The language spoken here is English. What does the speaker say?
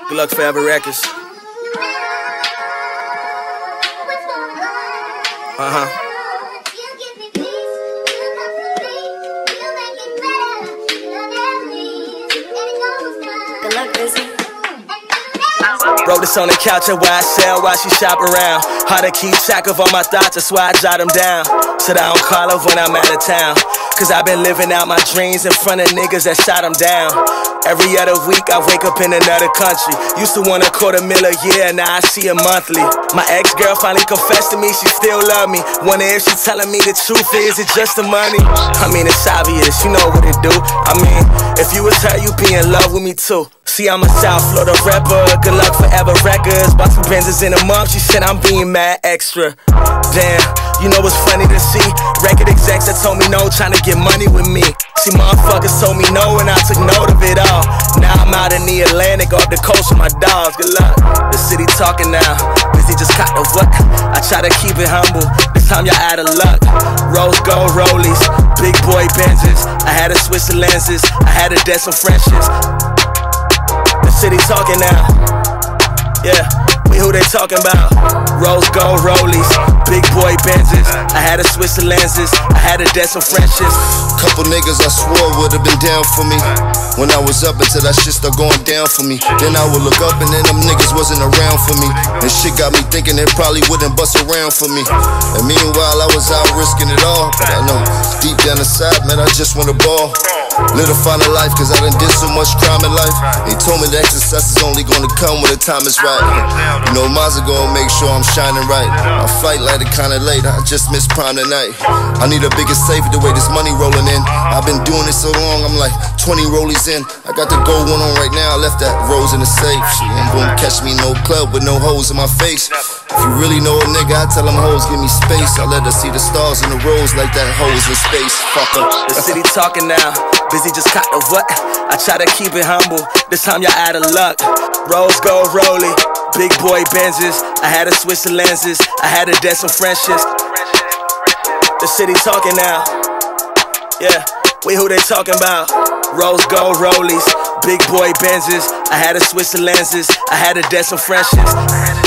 Good luck forever records. Good luck, Bizzy. Wrote this on the couch at YSL while she shop around. How to keep track of all my thoughts, that's why I jot them down. So that I don't call her when I'm out of town. Cause I've been living out my dreams in front of niggas that shot them down. Every other week I wake up in another country. Used to want $250,000 a year, now I see her monthly. My ex-girl finally confessed to me she still love me. Wonder if she telling me the truth, is it just the money? I mean it's obvious, you know what it do. I mean, if you was her, you be in love with me too. See, I'm a South Florida rapper, good luck forever records. Bought 2 Benzes in a month, she said I'm being mad extra. Damn, you know what's funny to see? Record execs that told me no, trying to get money with me. See, motherfuckers told me no and I took note of it all. Now I'm out in the Atlantic off the coast with my dogs, good luck. The city talking now, Bizzy just caught the what? I try to keep it humble, this time y'all out of luck. Rose gold Rolies, big boy Benzes. I had to switch the lenses, I had to dead some friendships. The city talking now, yeah, we who they talking about. Rose gold Rolies, big boy Benzes. I had to switch the lenses, I had to dead some friendships. Couple niggas I swore would've been down for me when I was up until that shit started going down for me. Then I would look up and then them niggas wasn't around for me. And shit got me thinking they probably wouldn't bust around for me. And meanwhile I was out risking it all. But I know deep down inside, man, I just wanna ball. Live a final life, cause I done did so much crime in life. They told me that success is only gonna come when the time is right. You know, Mazza gonna make sure I'm shining right. My flight lighted kinda late, I just missed prime tonight. I need a bigger safe the way this money rolling in. I've been doing it so long, I'm like 20 rollies in. I got the gold one on right now, I left that rose in the safe. She ain't gonna catch me no club with no hoes in my face. If you really know a nigga, I tell them hoes give me space. I let her see the stars in the rose like that hoes in space. Fuck her. The city talking now, Bizzy just caught the what? I try to keep it humble, this time y'all out of luck. Rose gold Rollie, big boy Benzes. I had to switch the lenses, I had to dead some friendships. The city talking now, yeah, we who they talking about. Rose gold Rollies, big boy Benzes. I had to switch the lenses, I had to dead some friendships.